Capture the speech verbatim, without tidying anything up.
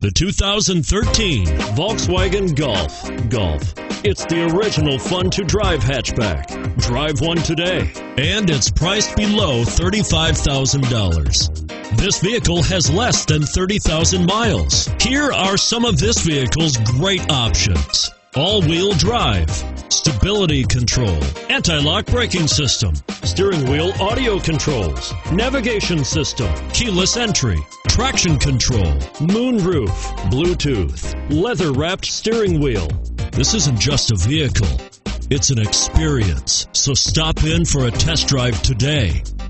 The two thousand thirteen Volkswagen Golf. Golf. It's the original fun-to-drive hatchback. Drive one today. And it's priced below thirty-five thousand dollars. This vehicle has less than thirty thousand miles. Here are some of this vehicle's great options: all-wheel drive, stability control, anti-lock braking system, steering wheel audio controls, navigation system, keyless entry, traction control, moonroof, Bluetooth, leather-wrapped steering wheel. This isn't just a vehicle, it's an experience. So stop in for a test drive today.